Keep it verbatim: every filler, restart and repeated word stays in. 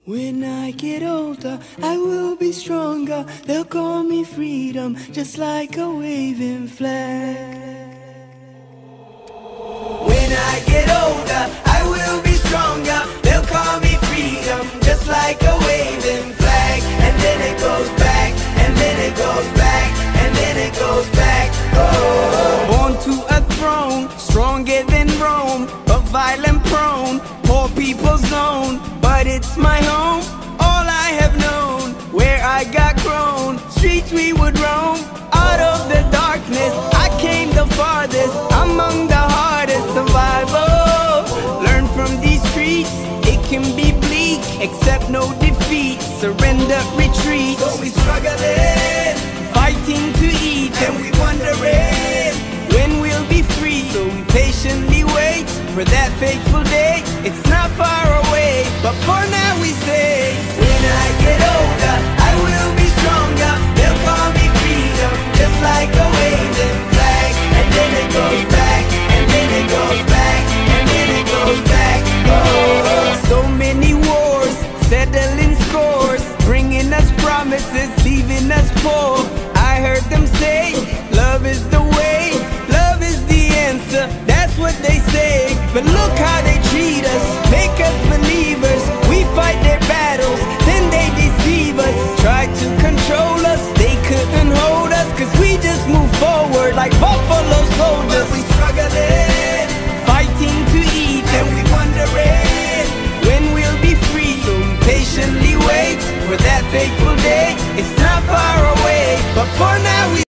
When I get older, I will be stronger. They'll call me freedom, just like a waving flag. When I get older, I will be stronger. They'll call me freedom, just like a waving flag. And then it goes back, and then it goes back, and then it goes back. Oh. Born to a throne, stronger than Rome, but violent prone, poor people's zone. But it's my home, all I have known. Where I got grown, streets we would roam. Out of the darkness, I came the farthest. Among the hardest survival. Learn from these streets, it can be bleak. Accept no defeat, surrender, retreat. So we struggling, fighting to eat, and we wondering when we'll be free. So we patiently wait for that fateful day. It's not far away, but for now we say, when I get older, I will be stronger. They'll call me freedom, just like a waving flag. And then it goes back, and then it goes back, and then it goes back. Oh. So many wars, settling scores, bringing us promises, leaving us poor. I heard them say, love is the way, love is the answer. That's what they say, but look how they treat us, make us believers. We fight their battles, then they deceive us. Try to control us, they couldn't hold us, cause we just move forward like buffalo soldiers. But we struggling, fighting to eat, and we wondering when we'll be free. So we patiently wait for that fateful day. It's not far away, but for now we